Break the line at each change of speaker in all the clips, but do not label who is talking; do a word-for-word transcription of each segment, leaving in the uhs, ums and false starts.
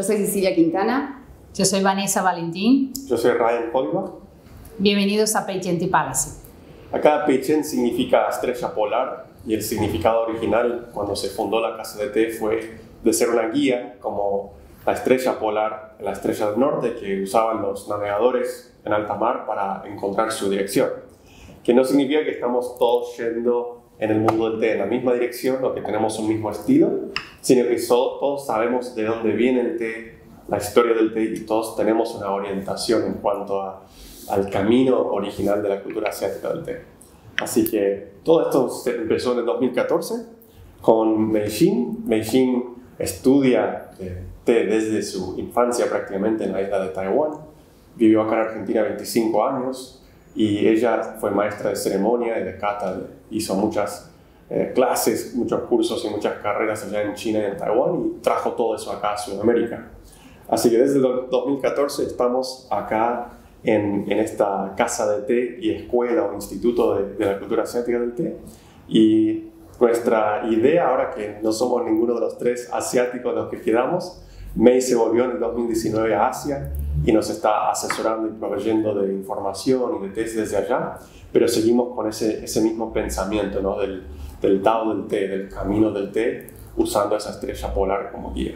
Yo soy Cecilia Quintana.
Yo soy Vanessa Valentín.
Yo soy Ryan Oliva.
Bienvenidos a Pei-Chenti Palace.
Acá Pei-Chenti significa estrella polar y el significado original cuando se fundó la casa de té fue de ser una guía como la estrella polar, la estrella del norte que usaban los navegadores en alta mar para encontrar su dirección. Que no significa que estamos todos yendo en el mundo del té en la misma dirección o que tenemos un mismo estilo, sino que so, todos sabemos de dónde viene el té, la historia del té, y todos tenemos una orientación en cuanto a, al camino original de la cultura asiática del té. Así que todo esto se empezó en el dos mil catorce con Mei Xin. Mei Xin estudia eh, té desde su infancia prácticamente en la isla de Taiwán. Vivió acá en Argentina veinticinco años. Y ella fue maestra de ceremonia y de cata, hizo muchas eh, clases, muchos cursos y muchas carreras allá en China y en Taiwán y trajo todo eso acá a Sudamérica. Así que desde el dos mil catorce estamos acá en, en esta casa de té y escuela o instituto de, de la cultura asiática del té. Y nuestra idea, ahora que no somos ninguno de los tres asiáticos los que quedamos, Mei se volvió en el dos mil diecinueve a Asia y nos está asesorando y proveyendo de información y de té desde allá, pero seguimos con ese, ese mismo pensamiento, ¿no? del, del Tao del té, del camino del té, usando esa estrella polar como guía.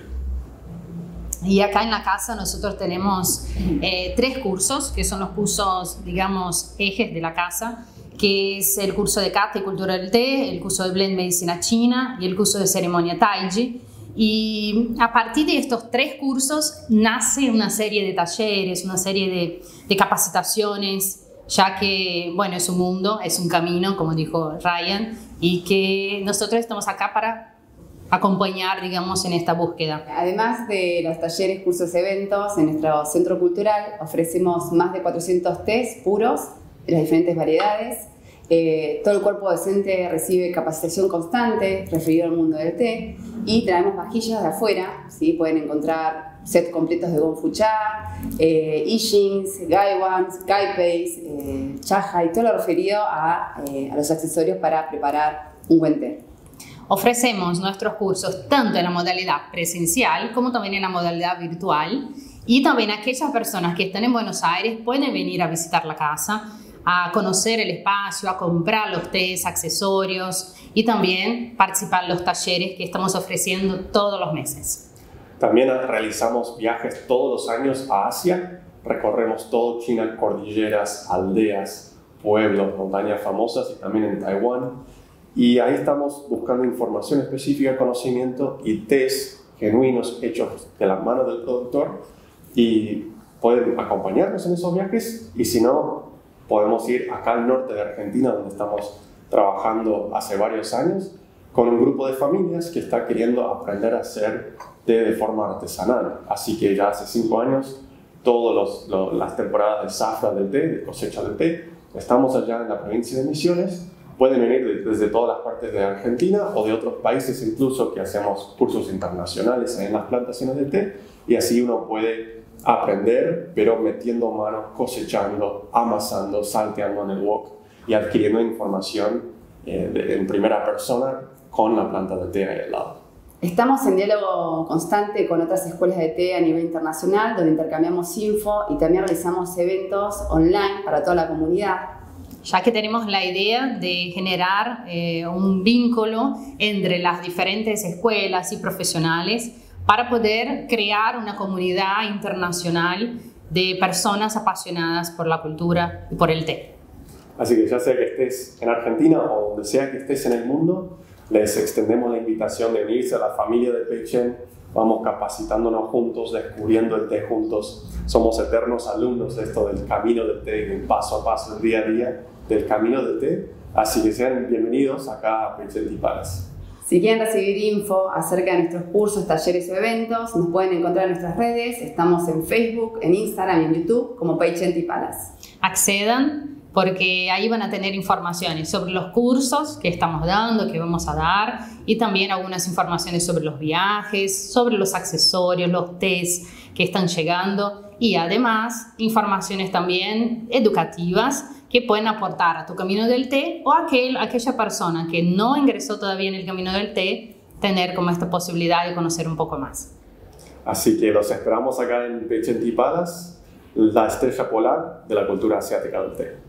Y acá en la casa nosotros tenemos eh, tres cursos, que son los cursos, digamos, ejes de la casa, que es el curso de Cata y Cultura del Té, el curso de Blend Medicina China y el curso de Ceremonia Taiji. Y a partir de estos tres cursos nace una serie de talleres, una serie de, de capacitaciones, ya que, bueno, es un mundo, es un camino, como dijo Ryan, y que nosotros estamos acá para acompañar, digamos, en esta búsqueda.
Además de los talleres, cursos, eventos, en nuestro centro cultural ofrecemos más de cuatrocientos tés puros de las diferentes variedades. Eh, todo el cuerpo docente recibe capacitación constante referido al mundo del té y traemos vajillas de afuera, ¿sí? Pueden encontrar sets completos de Gongfu Cha, eh, I Chings, Gaiwans, Gaipeis, eh, Chaja y todo lo referido a, eh, a los accesorios para preparar un buen té.
Ofrecemos nuestros cursos tanto en la modalidad presencial como también en la modalidad virtual, y también aquellas personas que están en Buenos Aires pueden venir a visitar la casa, a conocer el espacio, a comprar los tés, accesorios y también participar en los talleres que estamos ofreciendo todos los meses.
También realizamos viajes todos los años a Asia, recorremos todo China, cordilleras, aldeas, pueblos, montañas famosas y también en Taiwán. Y ahí estamos buscando información específica, conocimiento y tés genuinos hechos de la mano del productor, y pueden acompañarnos en esos viajes, y si no, podemos ir acá al norte de Argentina, donde estamos trabajando hace varios años, con un grupo de familias que está queriendo aprender a hacer té de forma artesanal. Así que ya hace cinco años, todas las temporadas de zafra del té, de cosecha del té, estamos allá en la provincia de Misiones. Pueden venir desde todas las partes de Argentina o de otros países incluso, que hacemos cursos internacionales en las plantaciones de té, y así uno puede aprender, pero metiendo manos, cosechando, amasando, salteando en el wok y adquiriendo información eh, de, en primera persona con la planta de té ahí al lado.
Estamos en diálogo constante con otras escuelas de té a nivel internacional, donde intercambiamos info y también realizamos eventos online para toda la comunidad,
ya que tenemos la idea de generar eh, un vínculo entre las diferentes escuelas y profesionales para poder crear una comunidad internacional de personas apasionadas por la cultura y por el té.
Así que ya sea que estés en Argentina o donde sea que estés en el mundo, les extendemos la invitación de unirse a la familia de Pei-Chenti. Vamos capacitándonos juntos, descubriendo el té juntos. Somos eternos alumnos de esto del camino del té, del paso a paso, del día a día, del camino del té. Así que sean bienvenidos acá a Pei-Chenti Palace.
Si quieren recibir info acerca de nuestros cursos, talleres o eventos, nos pueden encontrar en nuestras redes. Estamos en Facebook, en Instagram y en YouTube como Pei-Chenti Palace.
Accedan, porque ahí van a tener informaciones sobre los cursos que estamos dando, que vamos a dar, y también algunas informaciones sobre los viajes, sobre los accesorios, los tés que están llegando, y además informaciones también educativas que pueden aportar a tu camino del té, o a aquel, aquella persona que no ingresó todavía en el camino del té, tener como esta posibilidad de conocer un poco más.
Así que los esperamos acá en Vicente Palace, la estrella polar de la cultura asiática del té.